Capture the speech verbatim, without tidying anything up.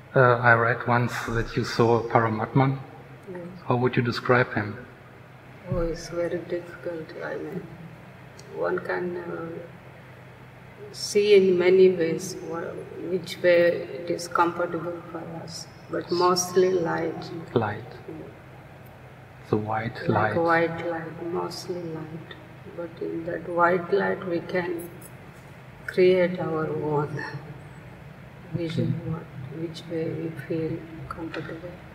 Uh, I read once that you saw Paramatman. Yes. How would you describe him? Oh, it's very difficult. I mean, one can uh, see in many ways what, which way it is comfortable for us, but mostly light. Light. Yeah. The white Like light. white light, mostly light. But in that white light we can create our own vision, what, which way we feel comfortable.